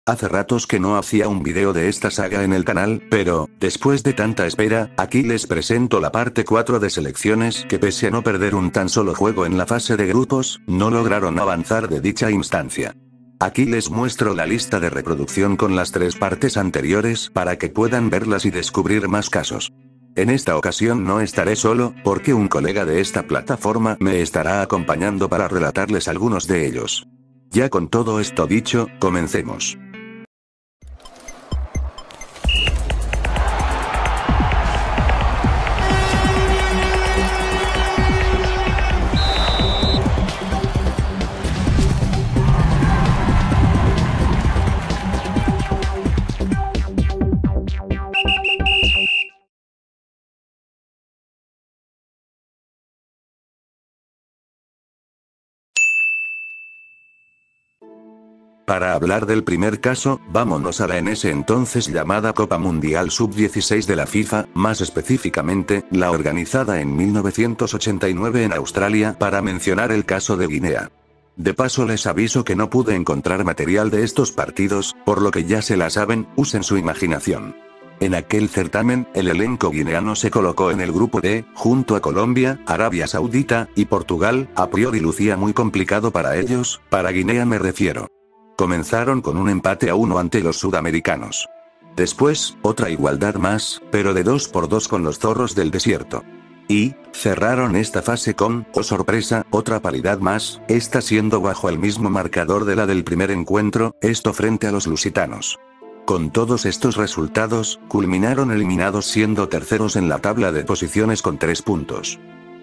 Hace ratos que no hacía un video de esta saga en el canal, pero, después de tanta espera, aquí les presento la parte 4 de selecciones que pese a no perder un tan solo juego en la fase de grupos, no lograron avanzar de dicha instancia. Aquí les muestro la lista de reproducción con las 3 partes anteriores para que puedan verlas y descubrir más casos. En esta ocasión no estaré solo, porque un colega de esta plataforma me estará acompañando para relatarles algunos de ellos. Ya con todo esto dicho, comencemos. Para hablar del primer caso, vámonos a la en ese entonces llamada Copa Mundial Sub-16 de la FIFA, más específicamente, la organizada en 1989 en Australia, para mencionar el caso de Guinea. De paso les aviso que no pude encontrar material de estos partidos, por lo que ya se la saben, usen su imaginación. En aquel certamen, el elenco guineano se colocó en el grupo D, junto a Colombia, Arabia Saudita, y Portugal. A priori lucía muy complicado para ellos, para Guinea me refiero. Comenzaron con un empate a 1 ante los sudamericanos. Después, otra igualdad más, pero de 2-2 con los zorros del desierto. Y, cerraron esta fase con, oh sorpresa, otra paridad más, esta siendo bajo el mismo marcador de la del primer encuentro, esto frente a los lusitanos. Con todos estos resultados, culminaron eliminados siendo terceros en la tabla de posiciones con 3 puntos.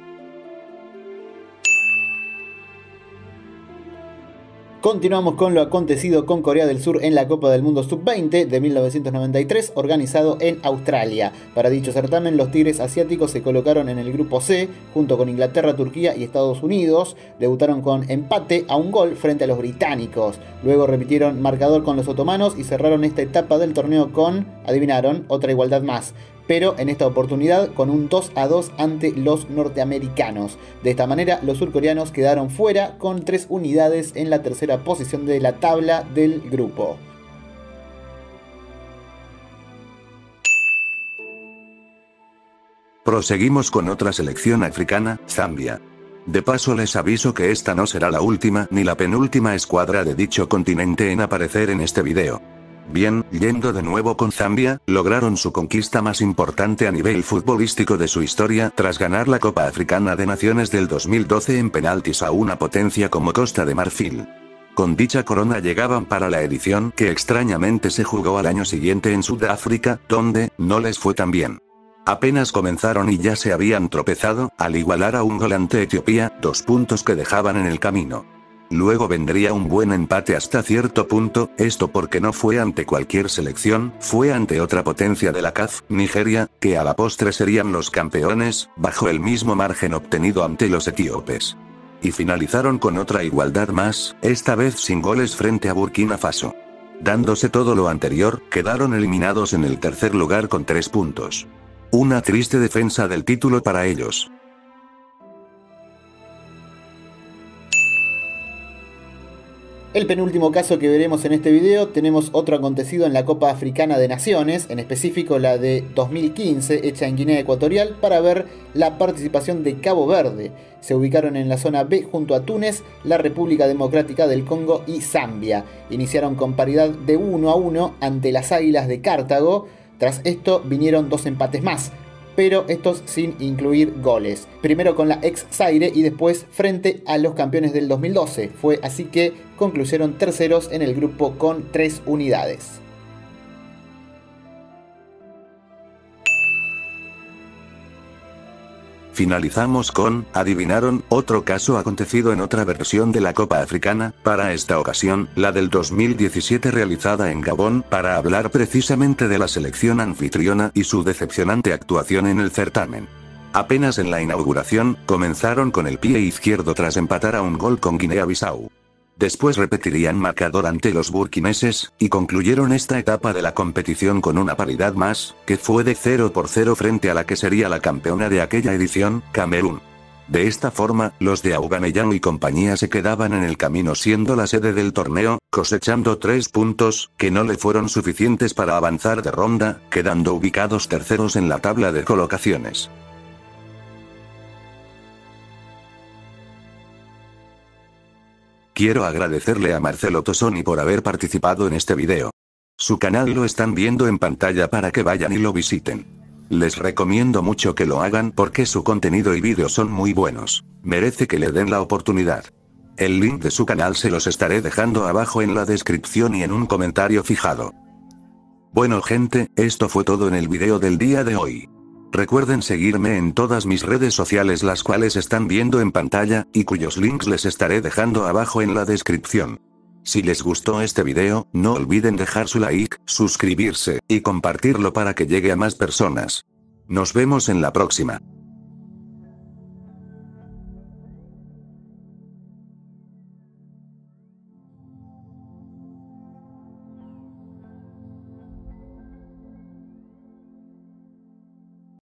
Continuamos con lo acontecido con Corea del Sur en la Copa del Mundo Sub-20 de 1993, organizado en Australia. Para dicho certamen, los Tigres asiáticos se colocaron en el grupo C, junto con Inglaterra, Turquía y Estados Unidos. Debutaron con empate a 1 gol frente a los británicos. Luego repitieron marcador con los otomanos y cerraron esta etapa del torneo con, adivinaron, otra igualdad más. Pero en esta oportunidad con un 2-2 ante los norteamericanos. De esta manera, los surcoreanos quedaron fuera con 3 unidades en la tercera posición de la tabla del grupo. Proseguimos con otra selección africana, Zambia. De paso les aviso que esta no será la última ni la penúltima escuadra de dicho continente en aparecer en este video. Bien, yendo de nuevo con Zambia, lograron su conquista más importante a nivel futbolístico de su historia tras ganar la Copa Africana de Naciones del 2012 en penaltis a una potencia como Costa de Marfil. Con dicha corona llegaban para la edición que extrañamente se jugó al año siguiente en Sudáfrica, donde no les fue tan bien. Apenas comenzaron y ya se habían tropezado, al igualar a 1 gol ante Etiopía, 2 puntos que dejaban en el camino. Luego vendría un buen empate hasta cierto punto, esto porque no fue ante cualquier selección, fue ante otra potencia de la CAF, Nigeria, que a la postre serían los campeones, bajo el mismo margen obtenido ante los etíopes. Y finalizaron con otra igualdad más, esta vez sin goles frente a Burkina Faso. Dándose todo lo anterior, quedaron eliminados en el tercer lugar con 3 puntos. Una triste defensa del título para ellos. El penúltimo caso que veremos en este video, tenemos otro acontecido en la Copa Africana de Naciones, en específico la de 2015, hecha en Guinea Ecuatorial, para ver la participación de Cabo Verde. Se ubicaron en la zona B junto a Túnez, la República Democrática del Congo y Zambia. Iniciaron con paridad de 1-1 ante las Águilas de Cartago. Tras esto vinieron 2 empates más, pero estos sin incluir goles. Primero con la ex Zaire y después frente a los campeones del 2012. Fue así que concluyeron terceros en el grupo con 3 unidades. Finalizamos con, adivinaron, otro caso acontecido en otra versión de la Copa Africana, para esta ocasión, la del 2017 realizada en Gabón, para hablar precisamente de la selección anfitriona y su decepcionante actuación en el certamen. Apenas en la inauguración, comenzaron con el pie izquierdo tras empatar a 1 gol con Guinea-Bissau. Después repetirían marcador ante los burkineses, y concluyeron esta etapa de la competición con una paridad más, que fue de 0-0 frente a la que sería la campeona de aquella edición, Camerún. De esta forma, los de Aubameyang y compañía se quedaban en el camino siendo la sede del torneo, cosechando 3 puntos, que no le fueron suficientes para avanzar de ronda, quedando ubicados terceros en la tabla de colocaciones. Quiero agradecerle a Marcelo Tosoni por haber participado en este video. Su canal lo están viendo en pantalla para que vayan y lo visiten. Les recomiendo mucho que lo hagan porque su contenido y vídeos son muy buenos. Merece que le den la oportunidad. El link de su canal se los estaré dejando abajo en la descripción y en un comentario fijado. Bueno gente, esto fue todo en el video del día de hoy. Recuerden seguirme en todas mis redes sociales las cuales están viendo en pantalla, y cuyos links les estaré dejando abajo en la descripción. Si les gustó este video, no olviden dejar su like, suscribirse, y compartirlo para que llegue a más personas. Nos vemos en la próxima.